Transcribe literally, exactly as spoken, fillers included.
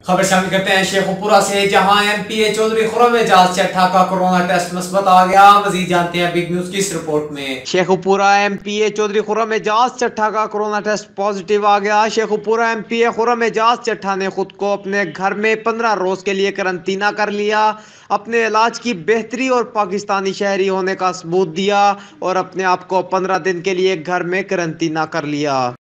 खबर शामिल करते हैं शेखुपुरा से, जहां एमपीए चौधरी खुर्रम एजाज चट्ठा का कोरोना टेस्ट मुस्बत आ गया। मजीद जानते हैं बिग न्यूज की इस रिपोर्ट में। शेखुपुरा एमपीए चौधरी खुर्रम एजाज चट्ठा का कोरोना टेस्ट पॉजिटिव आ गया। शेखुपुरा एमपीए खुर्रम एजाज चट्ठा ने खुद को अपने घर में पंद्रह रोज के लिए करंतना कर लिया। अपने इलाज की बेहतरी और पाकिस्तानी शहरी होने का सबूत दिया और अपने आप को पंद्रह दिन के लिए घर में करंतना कर लिया।